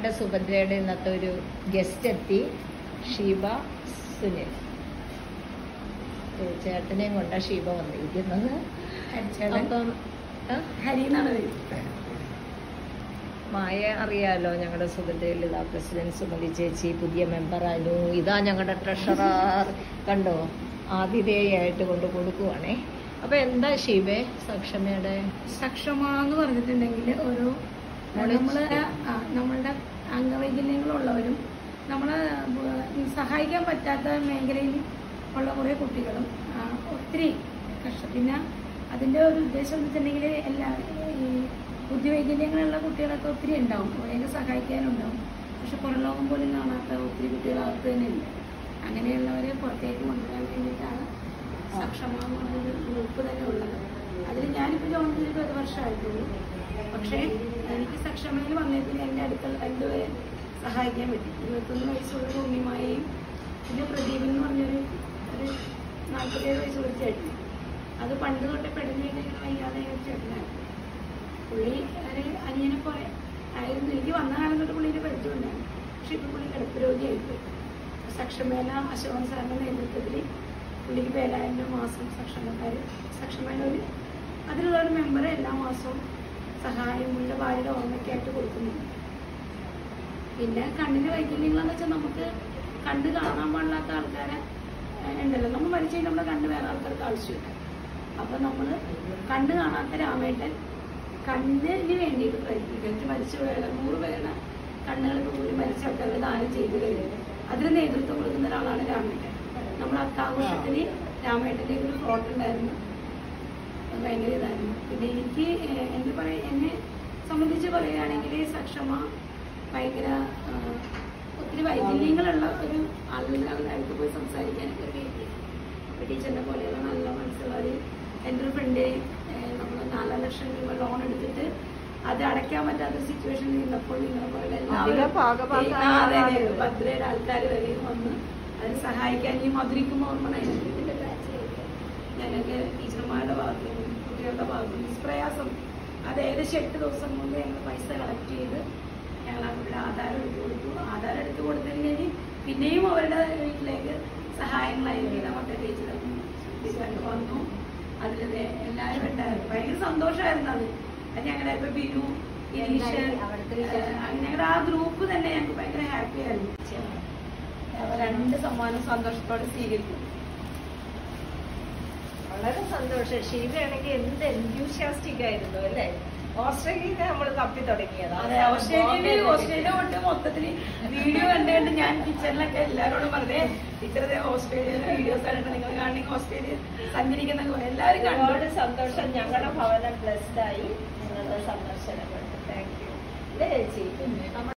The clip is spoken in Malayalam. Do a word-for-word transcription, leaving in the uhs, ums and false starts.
ഞങ്ങളുടെ സുഭദ്രയുടെ ഇന്നത്തെ ഒരു ഗസ്റ്റ് എത്തി, ഷീബ സുനിൽ. ചേട്ടനെയും കൊണ്ടാ ഷീബ വന്നിരിക്കുന്നത്. അപ്പം മായ അറിയാലോ, ഞങ്ങളുടെ സുഭദ്രയിൽ ഇതാ പ്രസിഡന്റ് സുമതി ചേച്ചി, പുതിയ മെമ്പർ അനു, ഇതാ ഞങ്ങളുടെ ട്രഷറർ. കണ്ടോ, ആതിഥേയായിട്ട് കൊണ്ട് കൊടുക്കുവാണേ. അപ്പൊ എന്താ ഷീബേ സക്ഷമയുടെ? സക്ഷമ എന്ന് പറഞ്ഞിട്ടുണ്ടെങ്കിൽ ഓരോ നമ്മള് നമ്മളുടെ അംഗവൈകല്യങ്ങളുള്ളവരും നമ്മളെ സഹായിക്കാൻ പറ്റാത്ത മേഖലയിൽ ഉള്ള കുറെ കുട്ടികളും ഒത്തിരി കഷ്ടം. പിന്നെ അതിന്റെ ഒരു ഉദ്ദേശം എന്ന് വെച്ചിട്ടുണ്ടെങ്കിൽ എല്ലാ ഈ ബുദ്ധിവൈകല്യങ്ങളുള്ള കുട്ടികളൊക്കെ ഒത്തിരി ഉണ്ടാവും, അവരെയൊക്കെ സഹായിക്കാനുണ്ടാവും. പക്ഷെ പുറം ലോകം പോലും കാണാത്ത ഒത്തിരി കുട്ടികളകത്ത് തന്നെ ഉണ്ട്. അങ്ങനെയുള്ളവരെ പുറത്തേക്ക് കൊണ്ടുവരാൻ വേണ്ടിയിട്ടാണ് സക്ഷമ എന്നുള്ളൊരു ഗ്രൂപ്പ് തന്നെ ഉള്ളത്. അതിൽ ഞാനിപ്പോൾ ജോയിൻ ചെയ്തിട്ട് ഒരു വർഷമായിട്ടുള്ളൂ. പക്ഷേ എനിക്ക് സക്ഷമയിൽ വന്നതിന് എൻ്റെ അടുത്തുള്ള രണ്ടുപേരെ സഹായിക്കാൻ പറ്റി. ഇരുപത്തൊന്ന് വയസ്സുള്ള ഭൂമിമായെയും പിന്നെ പ്രദീപൻ എന്ന് പറഞ്ഞൊരു ഒരു നാൽപ്പത്തേഴ് വയസ്സുള്ള ചേട്ടൻ. അത് പണ്ട് തൊട്ടേ പെടുന്നതിന് വയ്യാതെ ചേട്ടനായിരുന്നു. പുള്ളി ഒരു അനിയനെ പോലെ ആയിരുന്നു. എനിക്ക് വന്ന കാലം തൊട്ട് പുള്ളിയുടെ പരിചയമുണ്ടായിരുന്നു. പക്ഷെ ഇപ്പം പുള്ളി കിടപ്പ് രോഗിയായിപ്പോയി. സക്ഷമേല അശോകൻ സാറിന്റെ നേതൃത്വത്തിൽ പുള്ളിക്ക് പേരായിരം രൂപ മാസം സക്ഷമക്കാർ സക്ഷമേല ഒരു അതിലുള്ള ഒരു മെമ്പറെ എല്ലാ മാസവും സഹായം പുള്ളിയുടെ ഭാര്യയുടെ ഓർമ്മയ്ക്കായിട്ട് കൊടുക്കുന്നുണ്ട്. പിന്നെ കണ്ണിന്റെ വൈകല്യങ്ങളെന്ന് വെച്ചാൽ നമുക്ക് കണ്ണ് കാണാൻ പാടില്ലാത്ത ആൾക്കാരെ ഉണ്ടല്ലോ, നമ്മൾ മരിച്ചു കഴിഞ്ഞാൽ നമ്മുടെ കണ്ണ് വേറെ ആൾക്കാർക്ക് ആവശ്യമില്ല. അപ്പൊ നമ്മള് കണ്ണ് കാണാത്ത രാമേട്ടൻ കണ്ണിന് വേണ്ടിയിട്ട് പ്രയത്നിക്കും. മരിച്ചു പോയാലും നൂറ് പേരുടെ കണ്ണുകൾക്ക് പോലും മരിച്ച ആൾക്കാരെ ദാനം ചെയ്തു കഴിഞ്ഞു. അതിന് നേതൃത്വം കൊടുക്കുന്ന ഒരാളാണ് രാമേട്ടൻ. നമ്മൾ അത്താഘോഷത്തിന് രാമേട്ടൻ്റെ ഒരു ഫ്ലോട്ട് ഉണ്ടായിരുന്നു, ഭയങ്കര ഇതായിരുന്നു. പിന്നെ എനിക്ക് എന്ത് പറയാ, എന്നെ സംബന്ധിച്ച് പറയുകയാണെങ്കിൽ സക്ഷമ ഭയങ്കര ഒത്തിരി വൈകല്യങ്ങളുള്ള ഒരു ആളുകളുടെ അടുത്ത് പോയി സംസാരിക്കാനൊക്കെ വേണ്ടി ടീച്ചറിനെ പോലെയുള്ള നല്ല മനസ്സുള്ളവർ. എൻ്റെ ഒരു ഫ്രണ്ട് നമ്മൾ നാലാം ലക്ഷം രൂപ ലോൺ എടുത്തിട്ട് അത് അടയ്ക്കാൻ പറ്റാത്ത സിറ്റുവേഷൻ നിന്നപ്പോൾ നിങ്ങളെ പോലെ ഭദ്രയുടെ ആൾക്കാർ വരെ വന്ന് അതിന് സഹായിക്കാൻ ഈ മധുരിക്കും ഓർമ്മ ഇതിന്റെ ബാച്ചിലേക്ക് ഞങ്ങൾക്ക് ടീച്ചർമാരുടെ ഭാഗത്തും കുട്ടികളുടെ ഭാഗത്തും പ്രയാസം അത് ഏകദേശം എട്ട് ദിവസം കൊണ്ട് ഞങ്ങൾ പൈസ കളക്ട് ചെയ്ത് ഞങ്ങൾ അവരുടെ ആധാരം എടുത്തു കൊടുത്തു. ആധാരം എടുത്തു കൊടുത്തതിന് കഴിഞ്ഞ് പിന്നെയും അവരുടെ വീട്ടിലേക്ക് സഹായങ്ങളായി നമ്മുടെ ടീച്ചർ ടീച്ചറായിട്ട് വന്നു. അതിൽ എല്ലാവരും ഉണ്ടായിരുന്നു. ഭയങ്കര സന്തോഷമായിരുന്നു. അത് അത് ഞങ്ങളുടെ ഇപ്പൊ ബിനു ഇനീഷ് ഞങ്ങളുടെ ആ ഗ്രൂപ്പ് തന്നെ ഞങ്ങൾക്ക് ഭയങ്കര ഹാപ്പി ആയിരുന്നു. രണ്ട് സമ്മാനം സന്തോഷത്തോടെ സ്വീകരിക്കും. വളരെ സന്തോഷം. ഷീബയാണെങ്കിൽ എന്ത് എൻത്യൂഷ്യാസ്റ്റിക് ആയിരുന്നു അല്ലേ? ഓസ്ട്രേലിയയിൽ നമ്മൾ തപ്പി തുടങ്ങിയതാണ്. ഓസ്ട്രേലിയയിൽ ഓസ്ട്രേലിയ കൊണ്ട് മൊത്തത്തില് വീഡിയോ കണ്ടുകൊണ്ട് ഞാൻ കിച്ചണിലൊക്കെ എല്ലാവരോടും പറഞ്ഞേ ടീച്ചറെ ഓസ്ട്രേലിയയിലെ വീഡിയോസ് കണ്ടിട്ട് നിങ്ങൾ കാണണമെങ്കിൽ ഓസ്ട്രേലിയ സഞ്ചരിക്കുന്ന എല്ലാവരും ഒരുപാട് സന്തോഷം. ഞങ്ങളുടെ ഭവനം ബ്ലെസ്ഡ് ആയി നിങ്ങളുടെ സന്ദർശനം കൊണ്ട്. Thank you. അല്ലേ ചേച്ചി?